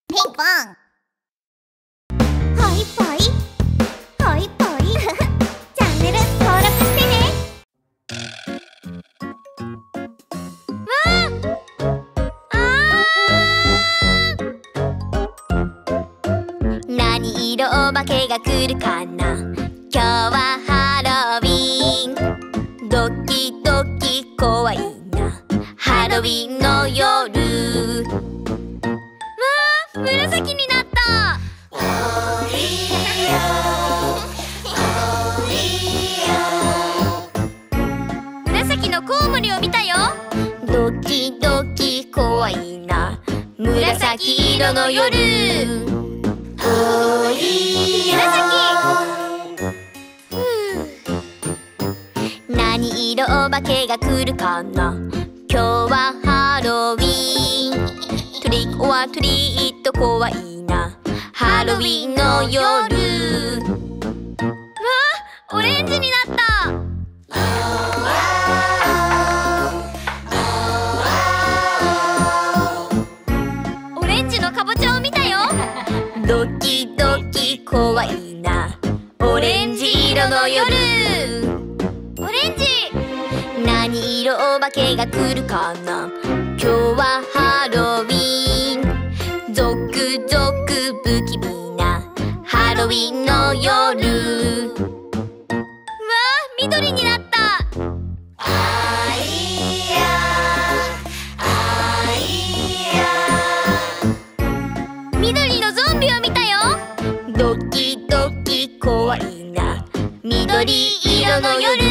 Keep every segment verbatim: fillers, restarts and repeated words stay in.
ピンポン。はいぽいはいぽいチャンネル登録してね。わあー、何色お化けが来るかな。今日はハロウィン、ドキドキ怖いな。ハロウィンの夜、わあ、紫になった。紫のコウモリを見たよ。ドキドキ怖いな。紫色の夜、紫。何色お化けが来るかな。今日はハロウィン、トリックオアトリート怖いな。ハロウィンの夜、わあ、オレンジになった。オレンジのかぼちゃを見たよ。ドキドキ怖いな。オレンジ色の夜、オレンジ。何色お化けが来るかな。今日はハロウィン、ゾクゾク不気味なハロウィンの夜、わあ、緑になった。あいやあいや、緑のゾンビを見たよ。ドキドキ怖いな。緑色の夜、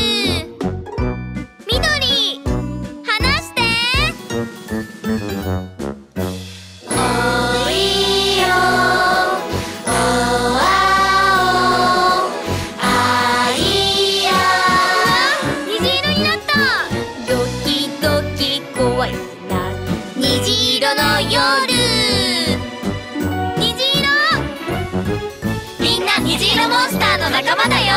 緑、離して。おいよおあおあいや、虹色になった。ドキドキ怖いな。虹色の夜、虹色。みんな虹色モンスターの仲間だよ。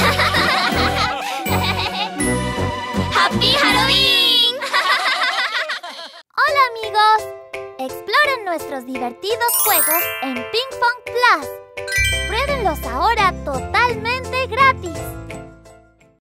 ハッピーハロウィーン。Hola amigos, exploren nuestros divertidos juegos en Ping Pong Plus. Pruébenlos ahora totalmente gratis.